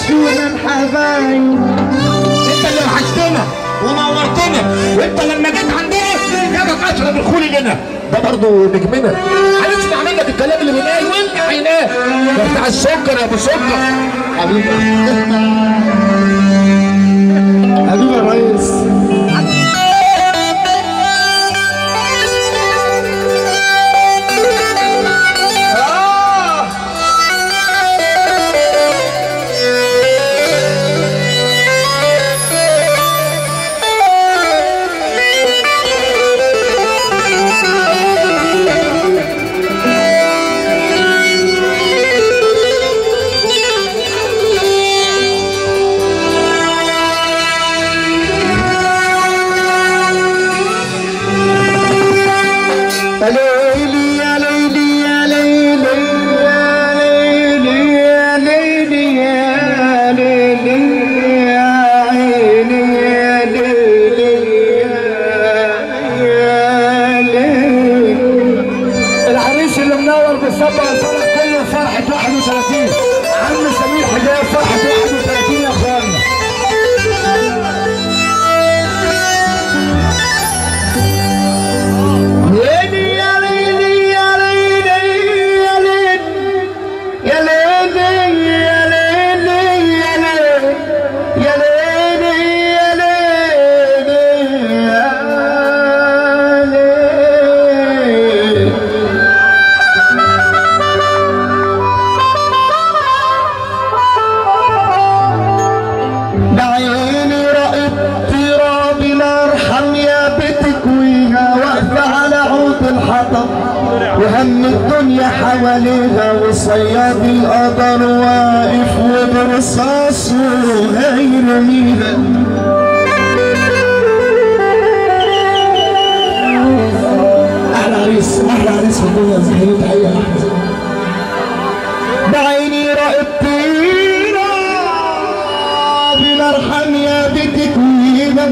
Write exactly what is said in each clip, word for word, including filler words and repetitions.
وحشونا الحبايب. انت اللي وحشتنا ونورتنا، وانت لما جيت عندنا جابك اشرب الخول لنا. ده برضه نجمنا، هنسمع منك الكلام اللي بينقال وانت حيناه. ده بتاع السكر يا ابو سكر. حبيبي حبيبي يا ريس. وهم الدنيا حواليها وصياد القدر واقف وبرصاصه هيرميها. احلى عريس احلى عريس في الدنيا. زهير تحيه احمد. بعيني راقبتينا بنرحم يا بتكوينا،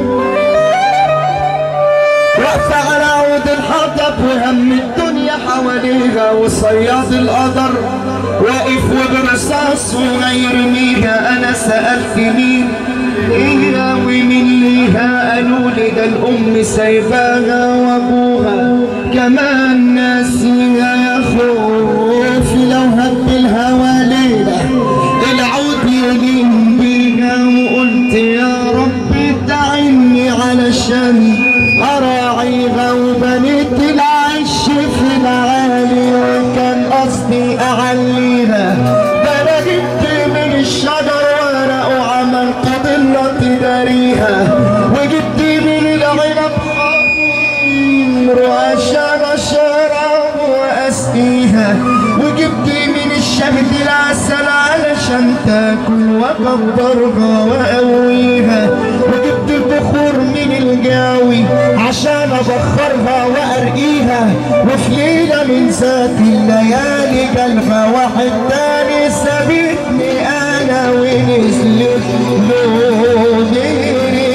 واقفة على عود الحطب وهم الدنيا حواليها وصياد القدر واقف وبرصاص ويرميها. انا سألت مين هي ومين ليها، قالوا لي ده الام سايباها وابوها كمان ناسيها. يا خوفي لو هب الهوى ليلة العود يلين بيها، وقلت يا رب تعني علشان أراعيها وبنيت العش في العالي، وكان قصدي أعليها. ده أنا جبت من الشجر ورق وعملت ضلة تداريها، وجبت من العنب خمر عشان أشرب وأسقيها، وجبت من الشهد العسل علشان تاكل وأكبرها وأقويها، وجبت البخور من الجاوي عشان ابخرها وارقيها. وفي ليله من ذات الليالي جالها واحد تاني سابتني انا ونزلت له غيري.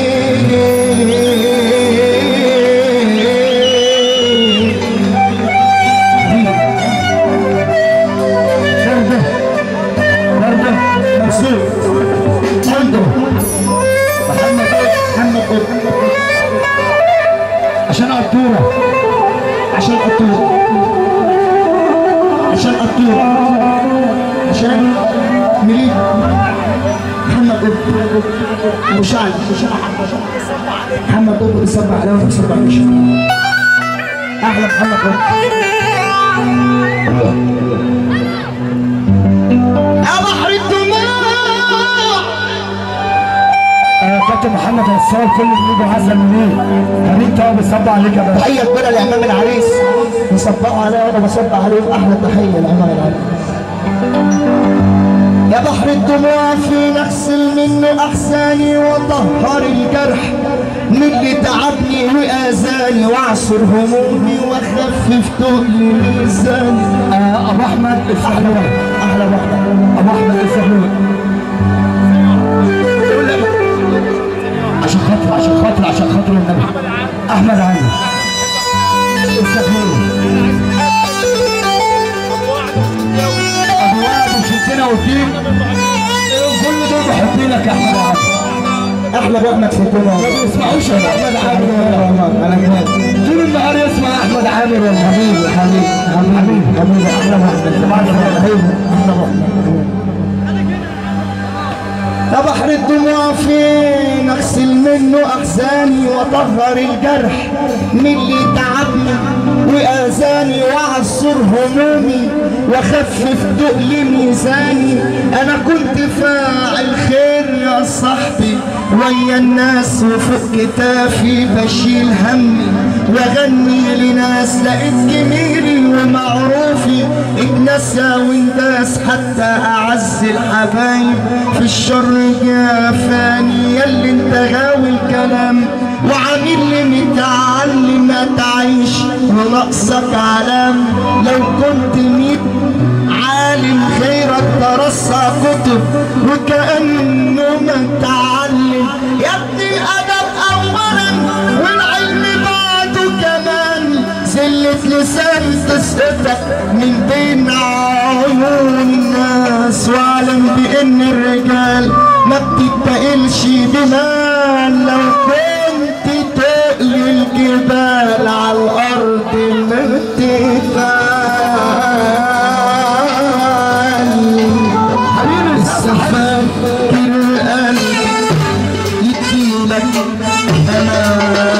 عشان قطورة عشان قطورة عشان قطورة عشان مليك محمد قطب مشاعر محمد قطب بيصب عليها وبيصب على وشها. احلى محمد قطب يا بحر الدموع. كابتن محمد هيصور كل اللي حسن منين هنيك طبعا بيصب عليك يا باشا. تحيه كبيره لامام العريس بيصبقوا عليا وانا بصب عليهم. احلى تحيه لامام العريس. يا بحر الدموع فين اغسل منه احزاني واطهر الجرح من اللي تعبني واذاني واعصر همومي واخفف تقل ميزاني. آه ابو احمد الفحلوي احلى ابو احمد ابو احمد الفحلوي. عشان خاطر عشان خاطر عشان خاطر النبي احمد علي الفحلوي. ابو وائل وشتنا والدين لك يا احمد عامر. احلى باحمد في الدنيا. ما بيسمعوش يا احمد عامر والله. انا كمان طول النهار يسمع احمد عامر يا حبيبي حبيبي حبيبي حبيبي احلى واحد حبيبي يا بحر الدموع فين اغسل منه احزاني واطهر الجرح من اللي تعبني واذاني واعصر همومي واخفف تقل ميزاني. انا كنت فاعل خير يا صاحبي ويا الناس وفوق كتافي بشيل همي واغني لناس لقيت جميلي ومعروفي اتنسى وانداس حتى اعز الحبايب في الشر جافاني. ياللي انت غاوي الكلام وعامل لي متعلم ما تعيش وناقصك علام. لو كنت ميت عالم خيرك ترصى كتب وكأنه ما تعلم. يا ابني الادب اولا والعلم بعده كمان. زلة لسان تسقطك من بين عيون الناس واعلم بان الرجال ما بتتقلش بمال. لو كنت تقل الجبال على الارض ما تتقال. حبيبي السفاك القلب يديلك امان.